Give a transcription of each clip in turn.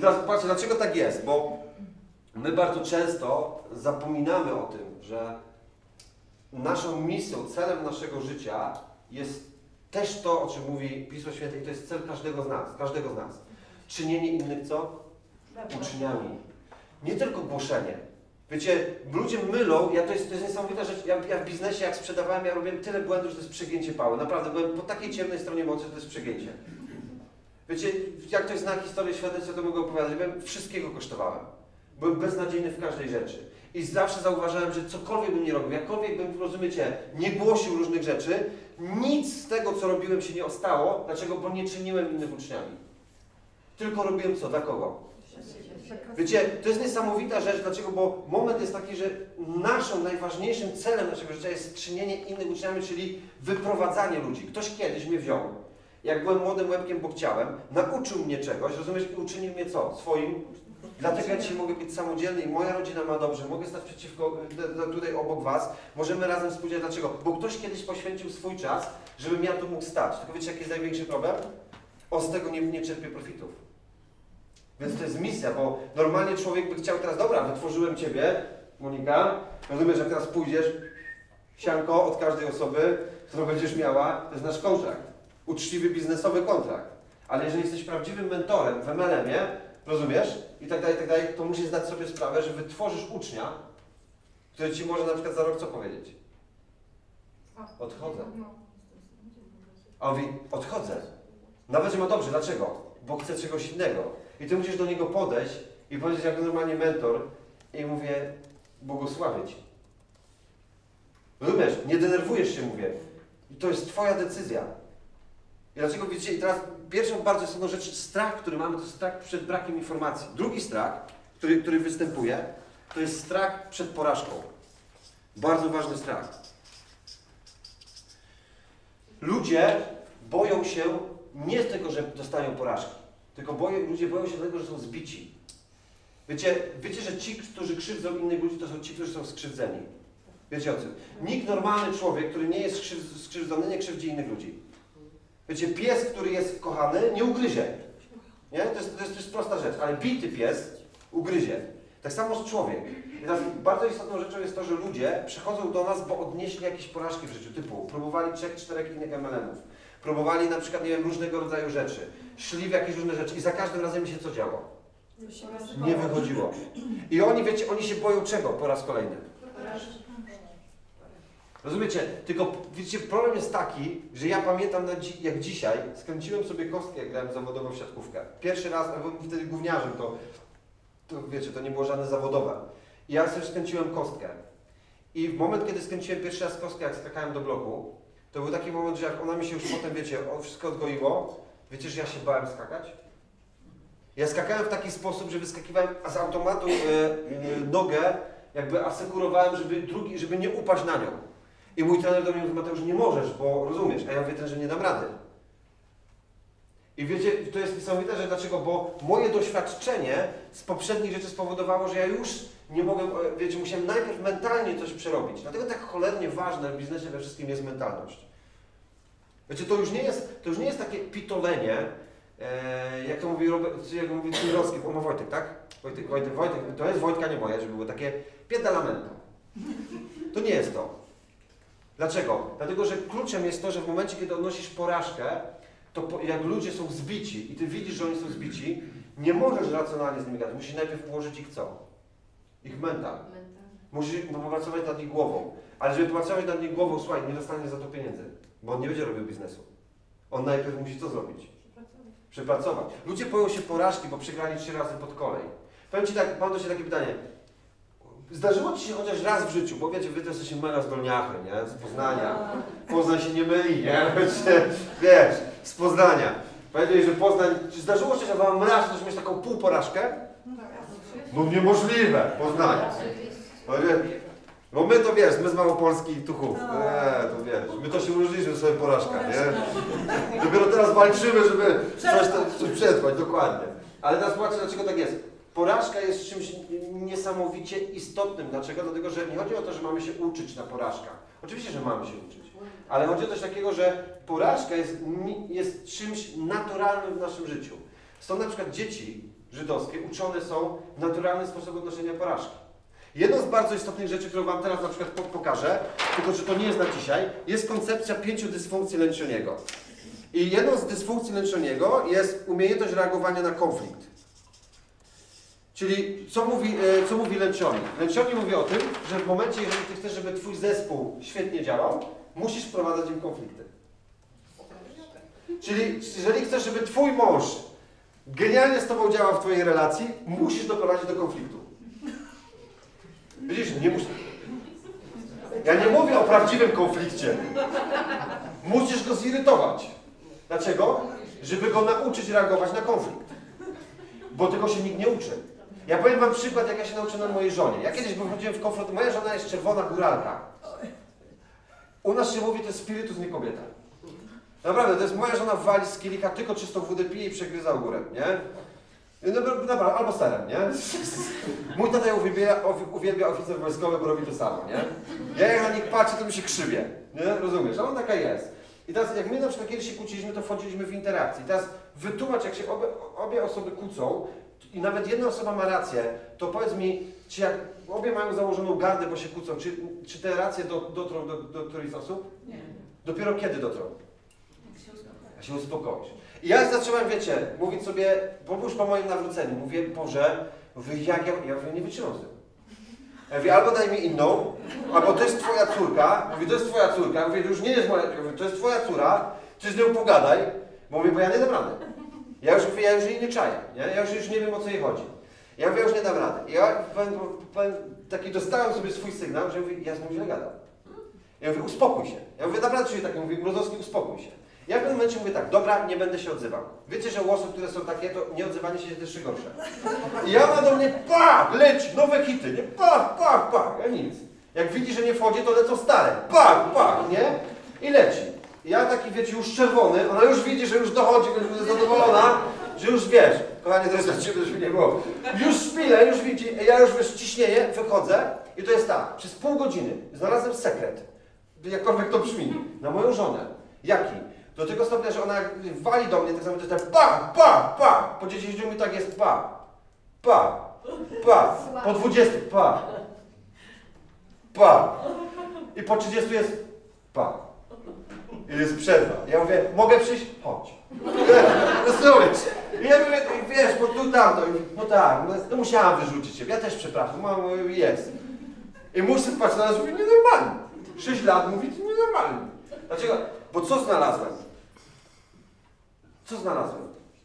teraz patrzcie, dlaczego tak jest, bo my bardzo często zapominamy o tym, że naszą misją, celem naszego życia jest też to, o czym mówi Pismo Święte i to jest cel każdego z nas. Czynienie innych co? Uczniami. Nie tylko głoszenie. Wiecie, ludzie mylą, to jest niesamowita rzecz, ja w biznesie jak sprzedawałem, ja robiłem tyle błędów, że to jest przegięcie pały. Naprawdę, byłem po takiej ciemnej stronie mocy, że to jest przegięcie. Wiecie, jak ktoś zna historię świadectwa, to mogę opowiadać, wszystkiego kosztowałem. Byłem beznadziejny w każdej rzeczy. I zawsze zauważałem, że cokolwiek bym nie robił, jakkolwiek bym, rozumiecie, nie głosił różnych rzeczy, nic z tego, co robiłem, się nie ostało. Dlaczego? Bo nie czyniłem innych uczniami. Tylko robiłem co? Dla kogo? Wiecie, to jest niesamowita rzecz. Dlaczego? Bo moment jest taki, że naszym najważniejszym celem naszego życia jest czynienie innych uczniami, czyli wyprowadzanie ludzi. Ktoś kiedyś mnie wziął, jak byłem młodym łebkiem, bo chciałem, nauczył mnie czegoś, rozumiesz, i uczynił mnie co? Swoim. Dlatego ja dzisiaj mogę być samodzielny i moja rodzina ma dobrze, mogę stać tutaj obok was, możemy razem współdziałać. Dlaczego? Bo ktoś kiedyś poświęcił swój czas, żebym ja tu mógł stać. Tylko wiecie, jaki jest największy problem? On z tego nie czerpie profitów. Więc to jest misja, bo normalnie człowiek by chciał teraz, dobra, wytworzyłem ciebie, Monika, rozumiesz, jak teraz pójdziesz, sianko od każdej osoby, którą będziesz miała, to jest nasz kontrakt. Uczciwy, biznesowy kontrakt. Ale jeżeli jesteś prawdziwym mentorem w MLM-ie, rozumiesz? I tak dalej, to musisz zdać sobie sprawę, że wytworzysz ucznia, który ci może na przykład za rok co powiedzieć? Odchodzę. A on mówi, odchodzę. Nawet, że ma dobrze. Dlaczego? Bo chce czegoś innego. I ty musisz do niego podejść i powiedzieć jak normalnie mentor i mówię, błogosławię ci. Rozumiesz? Nie denerwujesz się, mówię. I to jest twoja decyzja. I dlaczego widzicie? I teraz pierwszą bardzo istotną rzecz, strach, który mamy, to jest strach przed brakiem informacji. Drugi strach, który występuje, to jest strach przed porażką. Bardzo ważny strach. Ludzie boją się nie tego, że dostają porażki, tylko ludzie boją się tego, że są zbici. Wiecie, że ci, którzy krzywdzą innych ludzi, to są ci, którzy są skrzywdzeni. Wiecie o tym? Nikt normalny człowiek, który nie jest skrzywdzony, nie krzywdzi innych ludzi. Wiecie, pies, który jest kochany, nie ugryzie. Nie? To jest prosta rzecz, ale bity pies ugryzie. Tak samo z człowiek. I teraz bardzo istotną rzeczą jest to, że ludzie przychodzą do nas, bo odnieśli jakieś porażki w życiu, typu próbowali 3-4 innych MLM-ów, próbowali na przykład, nie wiem, różnego rodzaju rzeczy, szli w jakieś różne rzeczy i za każdym razem mi się co działo? Nie wychodziło. I oni, wiecie, oni się boją czego po raz kolejny? Rozumiecie? Tylko, wiecie, problem jest taki, że ja pamiętam, jak dzisiaj skręciłem sobie kostkę, jak grałem zawodowo w siatkówkę. Pierwszy raz, a byłem wtedy gówniarzem, to wiecie, to nie było żadne zawodowe. I ja sobie skręciłem kostkę. I w moment, kiedy skręciłem pierwszy raz kostkę, jak skakałem do bloku, to był taki moment, że jak ona mi się już potem, wiecie, wszystko odgoiło, wiecie, że ja się bałem skakać? Ja skakałem w taki sposób, że wyskakiwałem z automatu nogę, jakby asekurowałem, żeby nie upaść na nią. I mój trener do mnie mówi, Mateusz, nie możesz, bo rozumiesz, a ja mówię, że nie dam rady. I wiecie, to jest niesamowite, że dlaczego? Bo moje doświadczenie z poprzednich rzeczy spowodowało, że ja już nie mogłem, wiecie, musiałem najpierw mentalnie coś przerobić. Dlatego tak cholernie ważne w biznesie we wszystkim jest mentalność. Wiecie, to już nie jest takie pitolenie, jak to mówi Cimrowski, on ma Wojtek, tak? Wojtek, to jest Wojtka, nie moje, żeby było takie piedalamento. To nie jest to. Dlaczego? Dlatego, że kluczem jest to, że w momencie, kiedy odnosisz porażkę, to jak ludzie są zbici i ty widzisz, że oni są zbici, nie możesz racjonalnie z nimi gadać. Musisz najpierw ułożyć ich co? Ich mental. Musisz popracować nad ich głową. Ale żeby pracować nad ich głową, słuchaj, nie dostanie za to pieniędzy, bo on nie będzie robił biznesu. On najpierw musi co zrobić? Przepracować. Ludzie boją się porażki, bo przegrali 3 razy pod kolej. Powiem ci tak, mam do Ciebie takie pytanie. Zdarzyło Ci się chociaż raz w życiu, bo wiecie, Wy to jesteście mega zdolniachy, nie? Z Poznania. Poznań się nie myli, nie? Wiesz, z Poznania. Powiedzieli, że Poznań... Czy zdarzyło się, że Wam raz też mieć taką półporażkę? No niemożliwe, Poznania. Bo my to wiesz, my z Małopolski Tuchów. To wiesz, my to się ułożyliśmy sobie porażka, nie? Dopiero teraz walczymy, żeby coś przetrwać, dokładnie. Ale teraz zobaczcie, dlaczego tak jest. Porażka jest czymś niesamowicie istotnym. Dlaczego? Dlatego, że nie chodzi o to, że mamy się uczyć na porażkach. Oczywiście, że mamy się uczyć. Ale chodzi o coś takiego, że porażka jest czymś naturalnym w naszym życiu. Stąd na przykład dzieci, żydowskie uczone są w naturalny sposób odnoszenia porażki. Jedną z bardzo istotnych rzeczy, którą Wam teraz na przykład pokażę, tylko że to nie jest na dzisiaj, jest koncepcja 5 dysfunkcji Lencioniego. I jedną z dysfunkcji Lencioniego jest umiejętność reagowania na konflikt. Czyli co mówi Lencioni? Lencioni mówi o tym, że w momencie, jeżeli Ty chcesz, żeby Twój zespół świetnie działał, musisz wprowadzać im konflikty. Czyli jeżeli chcesz, żeby Twój mąż genialnie z Tobą działał w Twojej relacji, musisz doprowadzić do konfliktu. Widzisz, nie musisz. Ja nie mówię o prawdziwym konflikcie. Musisz go zirytować. Dlaczego? Żeby go nauczyć reagować na konflikt. Bo tego się nikt nie uczy. Ja powiem Wam przykład, jak ja się nauczyłem mojej żonie. Ja kiedyś wychodziłem w konflikt. Moja żona jest czerwona góralka. U nas się mówi, to jest spirytus, nie kobieta. Naprawdę, to jest moja żona wali z kielicha, tylko czystą wódę pije i przegryza ogórek, nie? Dobra, albo serem, nie? Mój tata uwielbia oficer wojskowy, bo robi to samo, nie? Ja jak na nich patrzę, to mi się krzywię, nie? Rozumiesz? A on taka jest. I teraz, jak my na przykład kiedyś się kłóciliśmy, to wchodziliśmy w interakcję. I teraz wytłumacz, jak się obie osoby kłócą i nawet jedna osoba ma rację, to powiedz mi, czy jak obie mają założoną gardę, bo się kłócą, czy te racje dotrą do którejś z osób? Nie. Dopiero kiedy dotrą? Jak się uspokoisz. I ja zacząłem, wiecie, mówić sobie, bo już po moim nawróceniu, mówię, Boże, ja mówię, nie wytrzymam z tym. Ja mówię, albo daj mi inną, albo to jest Twoja córka, mówię, to jest Twoja córka, mówię, to już nie jest moja, mówię, to jest Twoja córa, Ty z nią pogadaj, mówię, bo ja nie dam rady. Ja już jej nie czaję, nie? Ja już nie wiem, o co jej chodzi. Ja mówię, już nie dam rady. Ja taki dostałem sobie swój sygnał, że mówię, ja z nią źle gadam. Ja mówię, uspokój się. Ja mówię, naprawdę czuję tak, mówię, Mrozowski, uspokój się. Ja w pewnym momencie mówię tak, dobra, nie będę się odzywał. Wiecie, że u osób, które są takie, to nieodzywanie się jest jeszcze gorsze. I ja ma do mnie, pach, leci, nowe hity, nie, pach, pach, pach, ja nic. Jak widzi, że nie wchodzi, to lecą stare, pach, pach, nie? I leci. I ja taki, wiecie, już czerwony, ona już widzi, że już dochodzi, że jest zadowolona, że już wiesz, kochanie, to jest dla Ciebie, żeby nie było. Już szpilę, już widzi, ja już wiesz, ciśnieję, wychodzę i to jest tak, przez pół godziny znalazłem sekret, jakkolwiek to brzmi, na moją żonę. Jaki? Do tego stopnia, że ona wali do mnie, tak samo to jest tak pa, pa, pa. Po 10 mi tak jest pa, pa, pa. Po 20 pa, pa. I po 30 jest pa. I jest przerwa. Ja mówię, mogę przyjść? Chodź. Rozumiesz? I ja mówię, wiesz, bo tu tamto. No tak, no musiałam wyrzucić się. Ja też przepraszam, jest. I muszę patrzeć na nas, mówię, nienormalnie. 6 lat mówi, to nienormalnie. Dlaczego? Bo co znalazłem? Co znalazłem?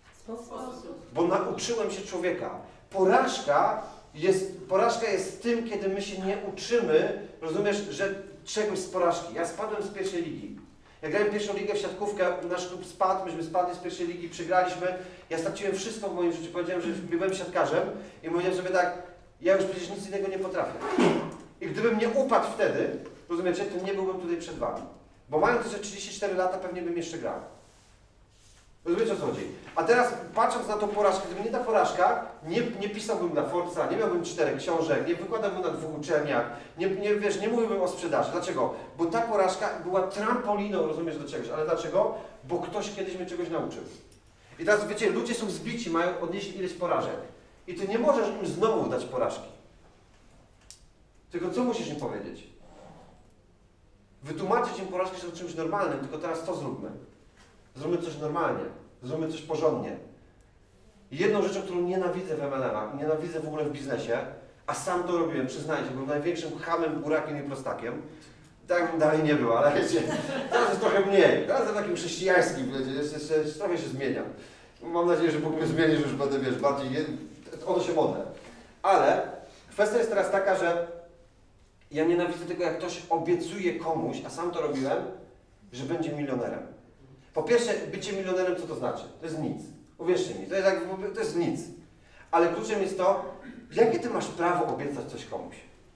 Bo nauczyłem się człowieka. Porażka jest tym, kiedy my się nie uczymy, rozumiesz, że czegoś z porażki. Ja spadłem z pierwszej ligi. Jak grałem pierwszą ligę w siatkówkę, nasz klub spadł, myśmy spadli z pierwszej ligi, przegraliśmy. Ja straciłem wszystko w moim życiu. Powiedziałem, że byłem siatkarzem i mówiłem sobie tak, ja już przecież nic innego nie potrafię. I gdybym nie upadł wtedy, rozumiecie, to nie byłbym tutaj przed wami. Bo mając jeszcze 34 lata, pewnie bym jeszcze grał. Rozumiecie, o co chodzi? A teraz, patrząc na tą porażkę, gdyby nie ta porażka, nie pisałbym na Forbesa, nie miałbym 4 książek, nie wykładałbym na 2 uczelniach, nie mówiłbym o sprzedaży. Dlaczego? Bo ta porażka była trampoliną, rozumiesz, do czegoś. Ale dlaczego? Bo ktoś kiedyś mnie czegoś nauczył. I teraz, wiecie, ludzie są zbici, mają odnieść ileś porażek. I ty nie możesz im znowu dać porażki. Tylko co musisz im powiedzieć? Wytłumaczyć im porażkę, że to czymś normalnym, tylko teraz co zróbmy? Zróbmy coś normalnie, zróbmy coś porządnie. I jedną rzeczą, którą nienawidzę w MLM-ach, nienawidzę w ogóle w biznesie, a sam to robiłem, przyznajcie, byłem największym chamem, burakiem i prostakiem. Tak bym dalej nie był, ale wiecie, teraz jest trochę mniej. Teraz jestem takim chrześcijańskim, wiecie, trochę się zmieniam. Mam nadzieję, że Bóg mnie zmieni, że już będę, wiesz, bardziej, ono się modlę. Ale kwestia jest teraz taka, że ja nienawidzę tego, jak ktoś obiecuje komuś, a sam to robiłem, że będzie milionerem. Po pierwsze, bycie milionerem, co to znaczy? To jest nic. Uwierzcie mi, to jest nic. Ale kluczem jest to, jakie ty masz prawo obiecać coś komuś.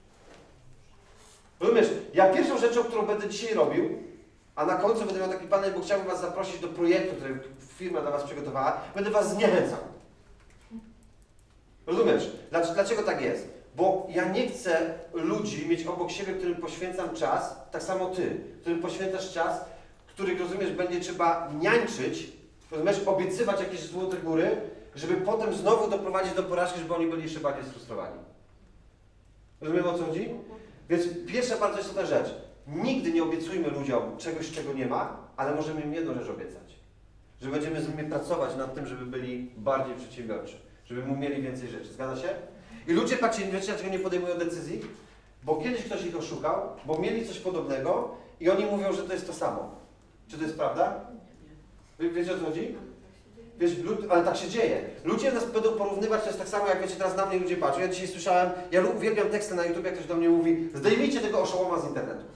Rozumiesz? Ja pierwszą rzeczą, którą będę dzisiaj robił, a na końcu będę miał taki panel, bo chciałbym was zaprosić do projektu, który firma dla was przygotowała, będę was zniechęcał. Rozumiesz? Dlaczego tak jest? Bo ja nie chcę ludzi mieć obok siebie, którym poświęcam czas, tak samo ty, którym poświęcasz czas, których, rozumiesz, będzie trzeba niańczyć, rozumiesz, obiecywać jakieś złote góry, żeby potem znowu doprowadzić do porażki, żeby oni byli jeszcze bardziej sfrustrowani. Rozumiemy, o co chodzi? Więc pierwsza bardzo istotna rzecz. Nigdy nie obiecujmy ludziom czegoś, czego nie ma, ale możemy im jedną rzecz obiecać. Że będziemy z nimi pracować nad tym, żeby byli bardziej przedsiębiorczy. Żeby mieli więcej rzeczy. Zgadza się? I ludzie, patrzcie, wiecie, dlaczego nie podejmują decyzji? Bo kiedyś ktoś ich oszukał, bo mieli coś podobnego i oni mówią, że to jest to samo. Czy to jest prawda? Wiecie, o co chodzi? Wiesz, ale tak się dzieje. Ludzie nas będą porównywać, to jest tak samo, jak wiecie, teraz na mnie ludzie patrzą. Ja dzisiaj słyszałem, ja uwielbiam teksty na YouTube, jak ktoś do mnie mówi, zdejmijcie tego oszołoma z internetu.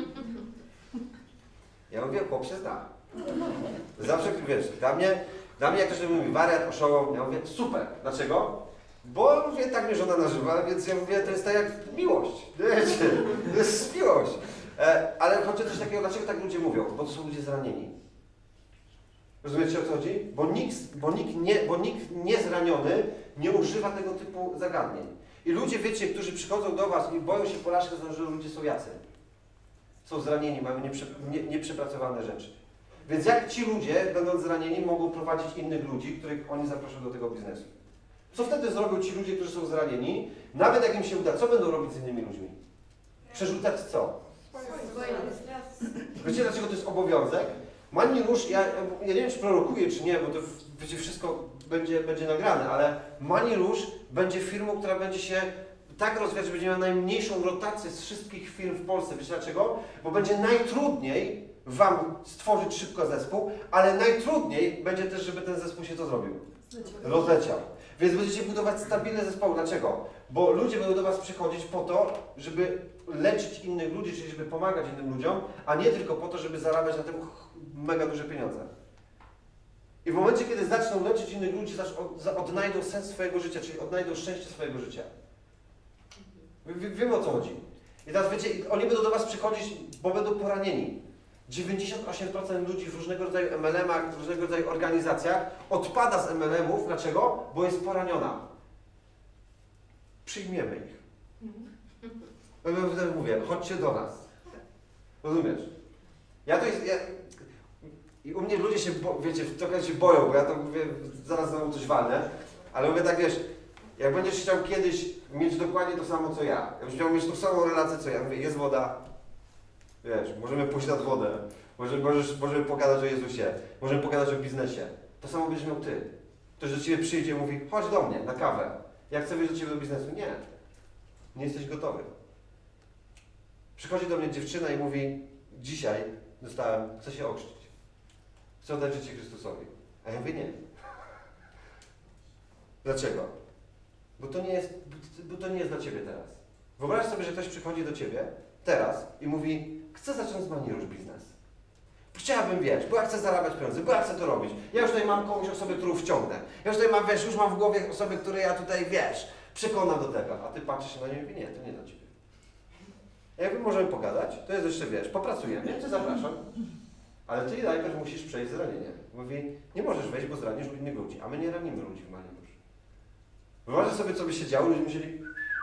Ja mówię, chłop się zna. Zawsze, wiesz, dla mnie jak ktoś mówi, wariat, oszołom, ja mówię, super. Dlaczego? Bo mówię, tak mnie żona nazywa, więc ja mówię, to jest tak jak miłość. Wiecie, to jest miłość. Ale chodzi o coś takiego, dlaczego tak ludzie mówią? Bo to są ludzie zranieni. Rozumiecie, o co chodzi? Bo nikt niezraniony nie używa tego typu zagadnień. I ludzie, wiecie, którzy przychodzą do was i boją się porażki, że ludzie są jacy. Są zranieni, mają nieprzepracowane rzeczy. Więc jak ci ludzie, będąc zranieni, mogą prowadzić innych ludzi, których oni zapraszą do tego biznesu? Co wtedy zrobią ci ludzie, którzy są zranieni? Nawet jak im się uda, co będą robić z innymi ludźmi? Przerzucać co? Wiecie, dlaczego to jest obowiązek? Mani Róż, ja nie wiem, czy prorokuję, czy nie, bo to wiecie, wszystko będzie nagrane, ale Mani Róż będzie firmą, która będzie się tak rozwijać, że będzie miała najmniejszą rotację z wszystkich firm w Polsce. Wiecie dlaczego? Bo będzie najtrudniej wam stworzyć szybko zespół, ale najtrudniej będzie też, żeby ten zespół się co zrobił? Rozleciał. Więc będziecie budować stabilne zespoły. Dlaczego? Bo ludzie będą do was przychodzić po to, żeby leczyć innych ludzi, czyli żeby pomagać innym ludziom, a nie tylko po to, żeby zarabiać na tym mega duże pieniądze. I w momencie, kiedy zaczną leczyć innych ludzi, odnajdą sens swojego życia, czyli odnajdą szczęście swojego życia. Wiemy, o co chodzi. I teraz wiecie, oni będą do was przychodzić, bo będą poranieni. 98% ludzi w różnego rodzaju MLM-ach, w różnego rodzaju organizacjach odpada z MLM-ów. Dlaczego? Bo jest poraniona. Przyjmiemy ich. Wtedy mówię, chodźcie do nas. Rozumiesz? I u mnie ludzie się, wiecie, trochę się boją, bo ja to mówię, zaraz znowu coś walnę, ale mówię tak, wiesz, jak będziesz chciał kiedyś mieć dokładnie to samo, co ja, jakbyś chciał mieć tą samą relację, co ja, mówię, jest woda, wiesz, możemy pójść nad wodę, możemy pogadać o Jezusie, możemy pogadać o biznesie, to samo będziesz miał ty. Ktoś do ciebie przyjdzie i mówi, chodź do mnie na kawę, ja chcę wyjść do ciebie do biznesu. Nie jesteś gotowy. Przychodzi do mnie dziewczyna i mówi, dzisiaj chcę się ochrzcić. Chcę oddać życie Chrystusowi. A ja mówię, nie. Dlaczego? Bo to nie jest dla ciebie teraz. Wyobraź sobie, że ktoś przychodzi do ciebie teraz i mówi, chcę zacząć z Mani Róż biznes. Chciałabym, wiesz, bo ja chcę zarabiać pieniądze, bo ja chcę to robić. Ja już tutaj mam komuś osobę, którą wciągnę. Ja już tutaj mam, wiesz, już mam w głowie osobę, której ja tutaj, wiesz, przekonam do tego. A ty patrzysz się na nią i mówisz, nie, to nie dla ciebie. Jakby możemy pogadać, to jest jeszcze, wiesz, popracujemy, ja cię zapraszam. Ale ty najpierw musisz przejść zranienie. Mówi, nie możesz wejść, bo zranisz innych ludzi, a my nie ranimy ludzi w Mani Róż. Wyobraź sobie, co by się działo, ludzie musieli...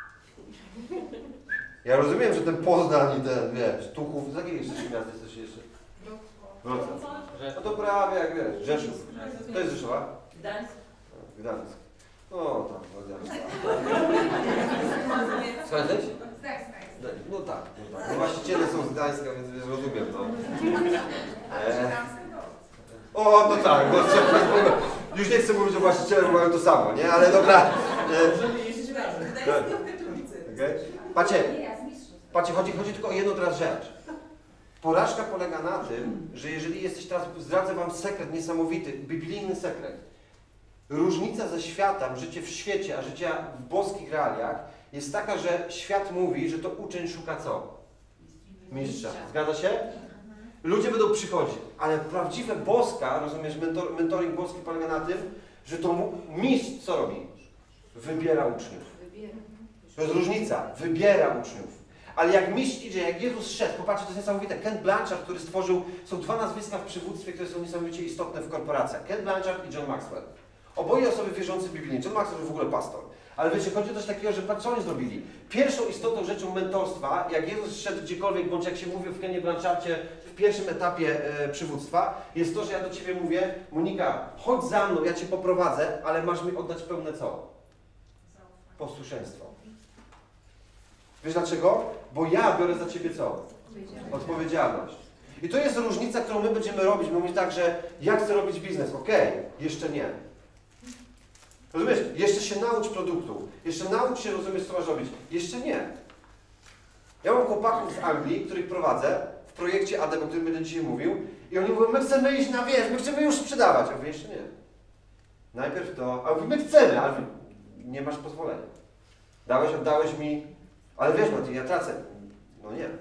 Ja rozumiem, że ten Poznań i ten, wiesz, Tuchów, z jakiego jeszcze miasta jesteś jeszcze? Wrocław. No to prawie jak wiesz, Rzeszów. To jest Rzeszowa? Gdańsk. Gdańsk. No tak, no Gdańsk. Słuchaj, no tak. No właściciele są z Gdańska, więc rozumiem, no. O, no tak, no, już nie chcę mówić o właścicielach, bo mają to samo, nie? Ale dobra. Okay. Patrzcie, chodzi tylko o jedną teraz rzecz. Porażka polega na tym, że jeżeli jesteś teraz, zdradzę wam sekret niesamowity, biblijny sekret. Różnica ze światem, życie w świecie, a życia w boskich realiach jest taka, że świat mówi, że to uczeń szuka co? Mistrza. Zgadza się? Ludzie będą przychodzić, ale prawdziwe boska, rozumiesz, mentoring boski polega na tym, że to mistrz co robi? Wybiera uczniów. To jest różnica. Wybiera uczniów. Ale jak mistrz idzie, jak Jezus szedł, popatrzcie, to jest niesamowite. Ken Blanchard, który stworzył, są dwa nazwiska w przywództwie, które są niesamowicie istotne w korporacjach. Ken Blanchard i John Maxwell. Oboje osoby wierzące biblijnie. John Maxwell to w ogóle pastor. Ale wiecie, chodzi o coś takiego, że co oni zrobili? Pierwszą istotną rzeczą mentorstwa, jak Jezus szedł gdziekolwiek, bądź jak się mówi w Kenie Blanchardzie w pierwszym etapie przywództwa, jest to, że ja do Ciebie mówię, Monika, chodź za mną, ja Cię poprowadzę, ale masz mi oddać pełne co? Posłuszeństwo. Wiesz dlaczego? Bo ja biorę za Ciebie co? Odpowiedzialność. I to jest różnica, którą my będziemy robić. My mówimy tak, że ja chcę robić biznes. Okej, jeszcze nie. Rozumiesz? Jeszcze się naucz produktu. Jeszcze naucz się, rozumiesz, co masz robić. Jeszcze nie. Ja mam chłopaków z Anglii, których prowadzę w projekcie ADEM, o którym będę dzisiaj mówił. I oni mówią, my chcemy iść na wieś, my chcemy już sprzedawać. A wy jeszcze nie. Najpierw to, a my chcemy, ale nie masz pozwolenia. Oddałeś mi, ale wiesz, Maciej, ja tracę. No nie.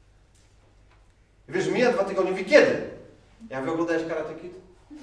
I wiesz, mija 2 tygodnie, mówi kiedy? Ja mówię, oglądałeś Karate Kid?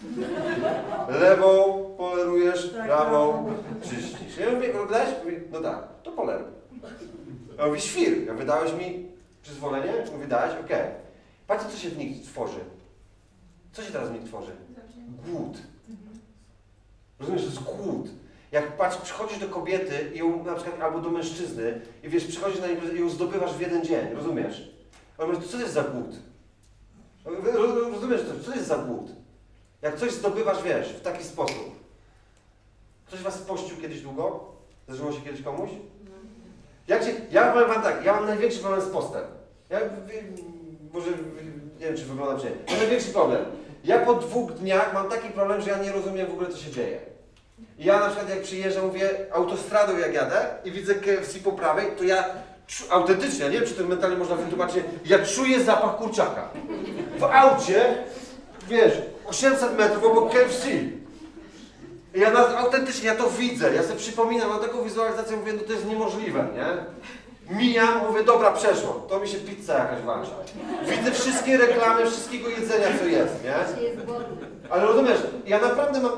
Lewą polerujesz, prawą czyścisz. Ja mówię, oglądałeś? Mówi, no tak, to poleruj. Ja mówię, świr. Ja wydałeś mi przyzwolenie? Mówi, dałeś? Okej. Patrzcie, co się w nich tworzy. Co się teraz w nich tworzy? Głód. Rozumiesz, to jest głód. Jak patrz, przychodzisz do kobiety i ją na przykład, albo do mężczyzny i wiesz, przychodzisz na imprezę i ją zdobywasz w jeden dzień, rozumiesz? On mówi, co to jest za głód? Rozumiesz, co to jest za głód? Jak coś zdobywasz, wiesz, w taki sposób. Ktoś was pościł kiedyś długo? Zdarzyło się kiedyś komuś? Ja powiem wam tak, ja mam największy problem z postem. Może nie wiem, czy wyglądam się. Mam największy problem. Ja po 2 dniach mam taki problem, że ja nie rozumiem w ogóle, co się dzieje. Ja na przykład jak przyjeżdżam, mówię autostradą jak jadę i widzę KFC po prawej, to ja autentycznie, ja nie wiem, czy to mentalnie można wytłumaczyć, ja czuję zapach kurczaka. W aucie, wiesz, 800 metrów obok KFC. I ja autentycznie, ja to widzę, ja sobie przypominam, mam taką wizualizację, mówię, no to jest niemożliwe, nie? Mijam, mówię, dobra, przeszło, to mi się pizza jakaś włącza. Widzę wszystkie reklamy, wszystkiego jedzenia, co jest, nie? Ale rozumiesz, ja naprawdę mam,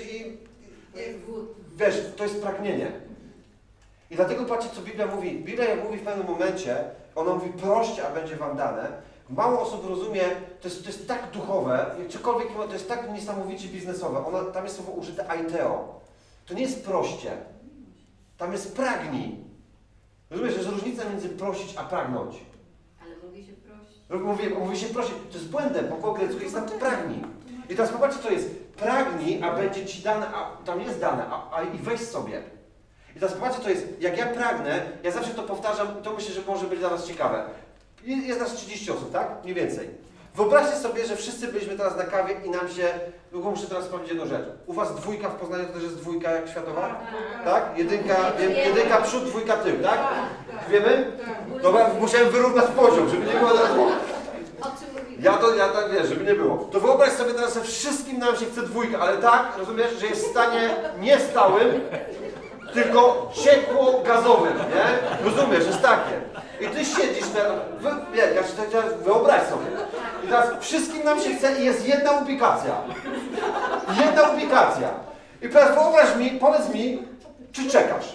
wiesz, to jest pragnienie. I dlatego patrzcie, co Biblia mówi. Biblia jak mówi w pewnym momencie, ona mówi, proście, a będzie wam dane. Mało osób rozumie, to jest tak duchowe, jakkolwiek, to jest tak niesamowicie biznesowe. Tam jest słowo użyte aiteo. To nie jest proście. Tam jest pragnij. Rozumiesz, że jest różnica między prosić, a pragnąć. Ale mówi się prosić. Mówi się prosić. To jest błędem, bo po grecku jest tam pragnij. I teraz popatrzcie, co jest. Pragnij, a będzie ci dane, a tam jest dane, i weź sobie. I teraz popatrzcie, co jest. Jak ja pragnę, ja zawsze to powtarzam, to myślę, że może być dla was ciekawe. Jest nas 30 osób, tak? Mniej więcej. Wyobraźcie sobie, że wszyscy byliśmy teraz na kawie i nam się... Tylko muszę teraz sprawdzić jedną rzecz. U was 2 w Poznaniu to też jest 2 jak światowa? Tak? Jedynka przód, 2 tył, tak? Wiemy? Dobra, musiałem wyrównać poziom, żeby nie było... Ja tak wiesz, żeby nie było. To wyobraź sobie teraz, że wszystkim nam się chce 2, ale tak, rozumiesz, że jest w stanie nie stałym, tylko ciekło-gazowym, nie? Rozumiesz, jest takie. I ty siedzisz teraz, wyobraź sobie. I teraz wszystkim nam się chce i jest jedna ubikacja. Jedna ubikacja. I teraz wyobraź mi, powiedz mi, czy czekasz?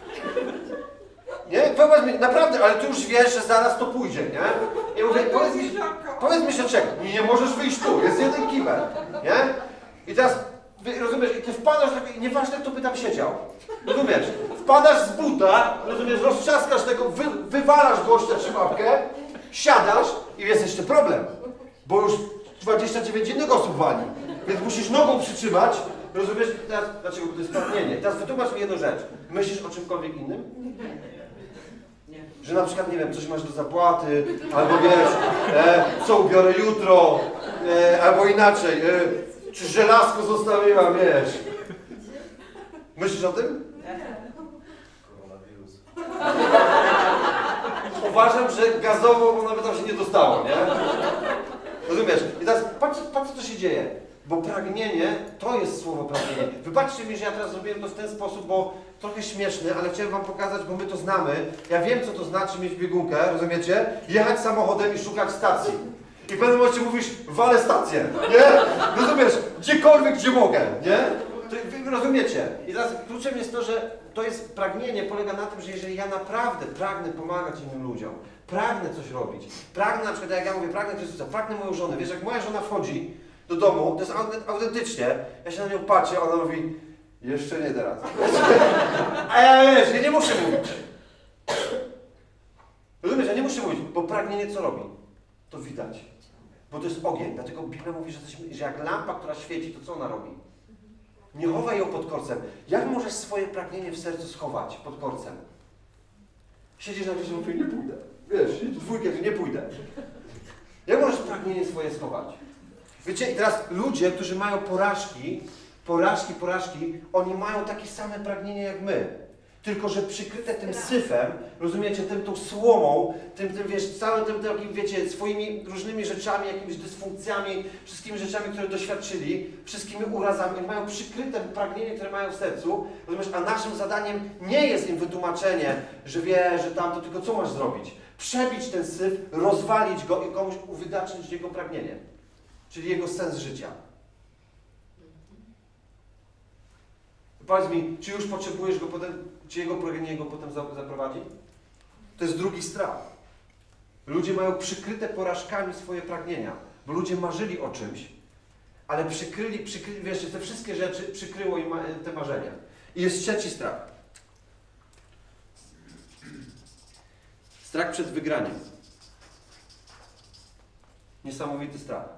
Nie? Wyobraź mi, naprawdę, ale ty już wiesz, że zaraz to pójdzie, nie? I mówię, powiedz mi, że czekasz. Nie możesz wyjść tu, jest jeden kibel, nie? I teraz, rozumiesz, i ty wpadasz, nieważne kto by tam siedział. Rozumiesz? Wpadasz z buta, rozumiesz, roztrzaskasz tego, wywalasz gościa czy babkę, siadasz i jest jeszcze problem, bo już 29 innych osób wali, więc musisz nogą przytrzymać, rozumiesz? Teraz, dlaczego? Bo to jest pragnienie. Teraz wytłumacz mi jedną rzecz. Myślisz o czymkolwiek innym? Nie. Że na przykład, nie wiem, coś masz do zapłaty, albo wiesz, co ubiorę jutro, albo inaczej, czy żelazko zostawiłam, wiesz. Myślisz o tym? Koronawirus. Uważam, że gazowo bo nawet tam się nie dostało, nie? Rozumiesz? I teraz patrz co się dzieje. Bo pragnienie, to jest słowo pragnienie. Wybaczcie mi, że ja teraz zrobiłem to w ten sposób, bo trochę śmieszny, ale chciałem wam pokazać, bo my to znamy. Ja wiem, co to znaczy mieć biegunkę, rozumiecie? Jechać samochodem i szukać stacji. I w pewnym momencie mówisz, walę stację, nie? Rozumiesz? Gdziekolwiek, gdzie mogę, nie? To, rozumiecie? I teraz kluczem jest to, że to jest pragnienie, polega na tym, że jeżeli ja naprawdę pragnę pomagać innym ludziom, pragnę coś robić, pragnę na przykład, jak ja mówię, pragnę Chrystusa, pragnę moją żonę, wiesz, jak moja żona wchodzi do domu, to jest autentycznie, ja się na nią patrzę, ona mówi, Jeszcze nie teraz. A ja wiesz, ja nie muszę mówić. Rozumiesz, ja nie muszę mówić, bo pragnienie co robi? To widać. Bo to jest ogień. Dlatego Biblia mówi, że jak lampa, która świeci, to co ona robi? Nie chowaj ją pod korcem. Jak możesz swoje pragnienie w sercu schować pod korcem? Siedzisz na górze i mówisz, nie pójdę. Wiesz, dwójkę, nie pójdę. Jak możesz pragnienie swoje schować? Wiecie, i teraz ludzie, którzy mają porażki, oni mają takie same pragnienie jak my. Tylko że przykryte tym syfem, rozumiecie, tą słomą, tym wiesz, całym tym takim, wiecie, swoimi różnymi rzeczami, jakimiś dysfunkcjami, wszystkimi rzeczami, które doświadczyli, wszystkimi urazami. Oni mają przykryte pragnienie, które mają w sercu, rozumiesz, a naszym zadaniem nie jest im wytłumaczenie, że wie, że tamto, tylko co masz zrobić? Przebić ten syf, rozwalić go i komuś uwydacznić jego pragnienie, czyli jego sens życia. Powiedz mi, czy już potrzebujesz go potem, czy jego pragnienie go potem zaprowadzi? To jest drugi strach. Ludzie mają przykryte porażkami swoje pragnienia, bo ludzie marzyli o czymś, ale przykryli, wiesz, te wszystkie rzeczy przykryło im te marzenia. I jest trzeci strach. Strach przed wygraniem. Niesamowity strach.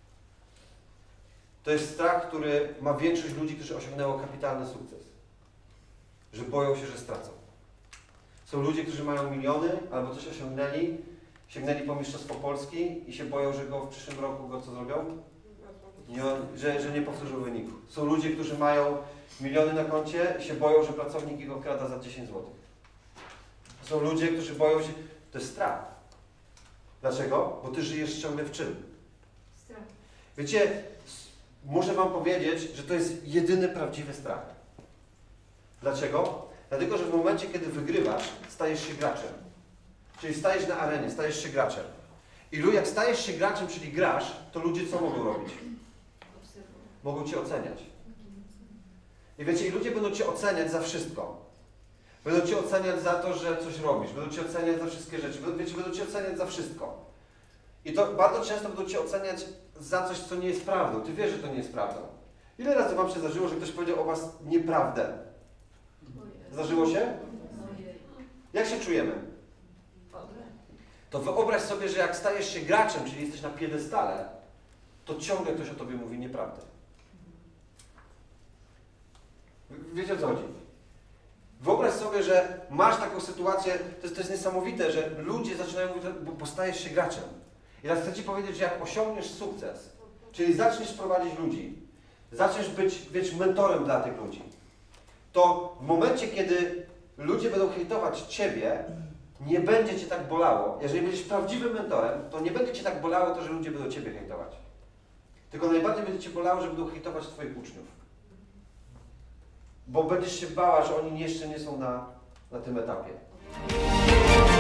To jest strach, który ma większość ludzi, którzy osiągnęło kapitalny sukces. Że boją się, że stracą. Są ludzie, którzy mają miliony albo coś osiągnęli, sięgnęli po Mistrzostwo Polski i się boją, że go w przyszłym roku co zrobią? Że nie powtórzą wyniku. Są ludzie, którzy mają miliony na koncie i się boją, że pracownik ich okrada za 10 zł. Są ludzie, którzy boją się... To jest strach. Dlaczego? Bo ty żyjesz ciągle w czym? Strach. Wiecie, muszę wam powiedzieć, że to jest jedyny prawdziwy strach. Dlaczego? Dlatego, że w momencie, kiedy wygrywasz, stajesz się graczem. Czyli stajesz na arenie, stajesz się graczem. I jak stajesz się graczem, czyli grasz, to ludzie co mogą robić? Mogą cię oceniać. I wiecie, i ludzie będą cię oceniać za wszystko. Będą cię oceniać za to, że coś robisz. Będą cię oceniać za wszystkie rzeczy. Wiecie, będą cię oceniać za wszystko. I to bardzo często będą cię oceniać za coś, co nie jest prawdą. Ty wiesz, że to nie jest prawdą. Ile razy wam się zdarzyło, że ktoś powiedział o was nieprawdę? Zdarzyło się? Jak się czujemy? To wyobraź sobie, że jak stajesz się graczem, czyli jesteś na piedestale, to ciągle ktoś o tobie mówi nieprawdę. Wiecie, o co chodzi? Wyobraź sobie, że masz taką sytuację, to jest niesamowite, że ludzie zaczynają mówić, bo stajesz się graczem. I teraz chcę ci powiedzieć, że jak osiągniesz sukces, czyli zaczniesz prowadzić ludzi, zaczniesz być, wiesz, mentorem dla tych ludzi, to w momencie, kiedy ludzie będą hejtować ciebie, nie będzie cię tak bolało. Jeżeli będziesz prawdziwym mentorem, to nie będzie cię tak bolało to, że ludzie będą ciebie hejtować. Tylko najbardziej będzie cię bolało, że będą hejtować twoich uczniów. Bo będziesz się bała, że oni jeszcze nie są na tym etapie.